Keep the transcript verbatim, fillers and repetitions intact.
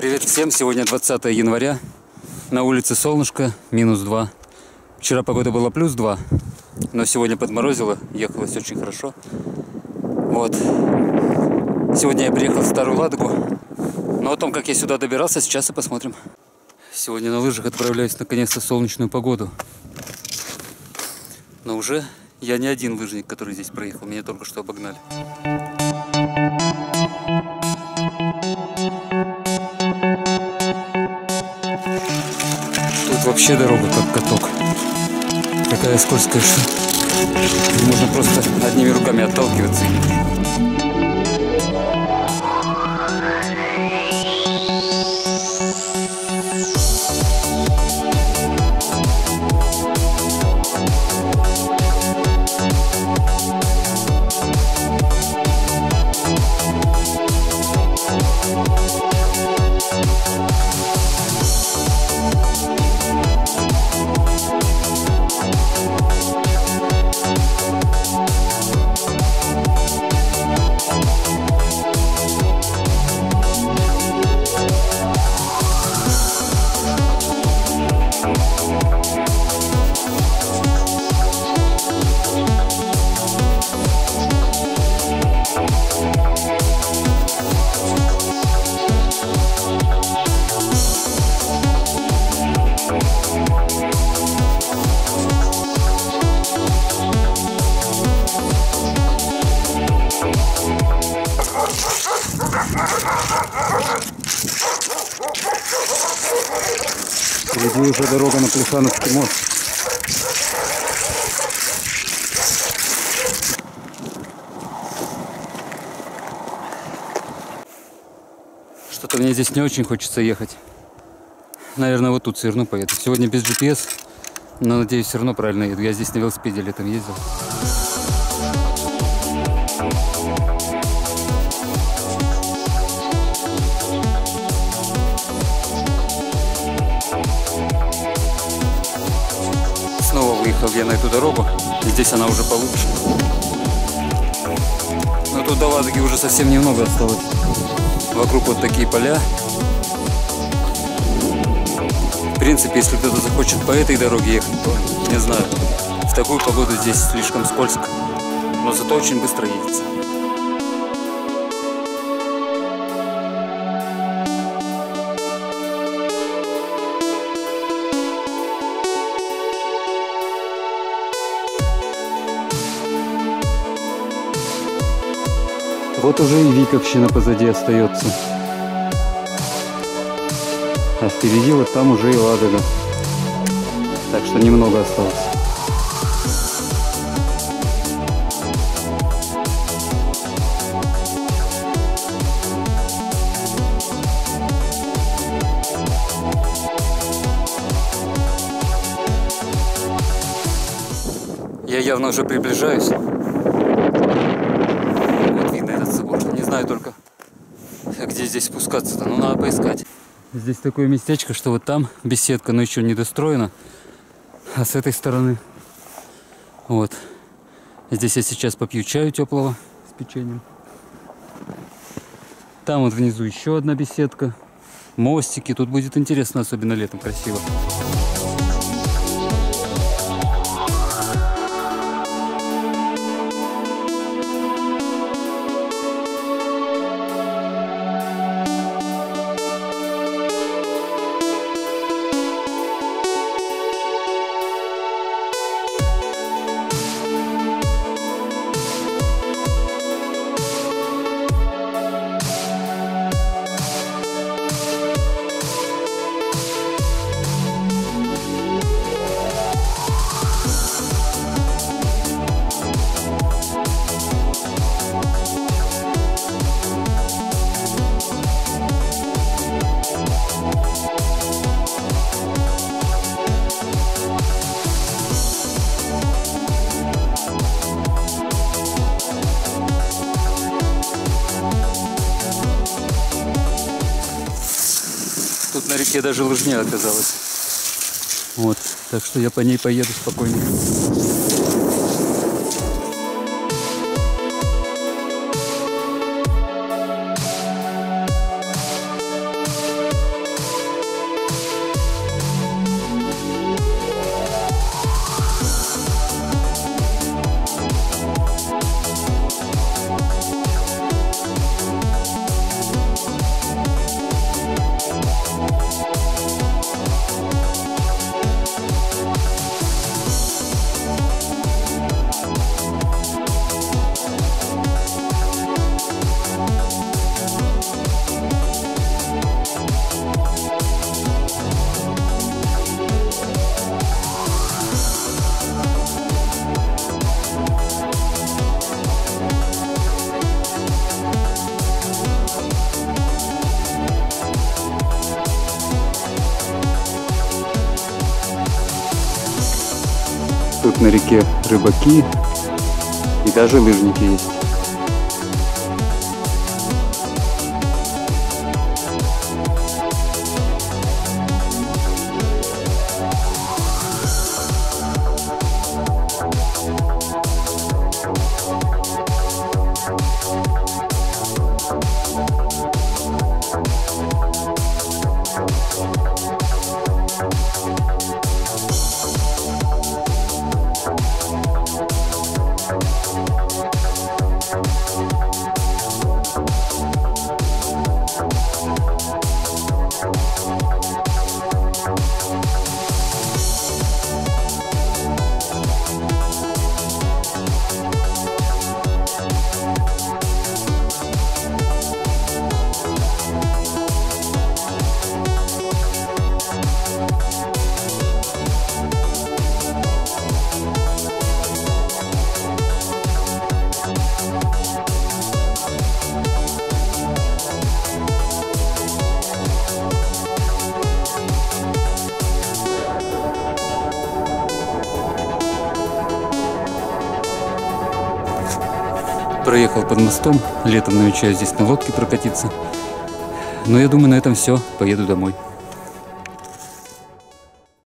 Привет всем! Сегодня двадцатое января. На улице солнышко, минус два. Вчера погода была плюс два, но сегодня подморозило, ехалось очень хорошо. Вот. Сегодня я приехал в Старую Ладогу. Но о том, как я сюда добирался, сейчас и посмотрим. Сегодня на лыжах отправляюсь наконец-то в солнечную погоду. Но уже я не один лыжник, который здесь проехал. Меня только что обогнали. Тут вообще дорога как каток. Какая скользкая, что можно просто одними руками отталкиваться. Впереди уже дорога на Плехановский мост. Что-то мне здесь не очень хочется ехать. Наверное, вот тут сверну, поеду. Сегодня без джи пи эс, но надеюсь, все равно правильно еду. Я здесь на велосипеде летом ездил. Снова выехал я на эту дорогу. Здесь она уже получше. Но тут до Ладоги уже совсем немного осталось. Вокруг вот такие поля. В принципе, если кто-то захочет по этой дороге ехать, то, не знаю, в такую погоду здесь слишком скользко. Но зато очень быстро едется. Вот уже и Виковщина позади остается. А впереди вот там уже и Ладога. Так что немного осталось. Я явно уже приближаюсь. Не знаю только, где здесь спускаться-то, но надо поискать. Здесь такое местечко, что вот там беседка, но еще не достроена. А с этой стороны, вот, здесь я сейчас попью чаю теплого с печеньем. Там вот внизу еще одна беседка, мостики. Тут будет интересно, особенно летом, красиво. Тут на реке даже лыжня оказалась. Вот, так что я по ней поеду спокойно. Тут на реке рыбаки и даже лыжники есть. Проехал под мостом, летом намечаю здесь на лодке прокатиться. Но я думаю, на этом все, поеду домой.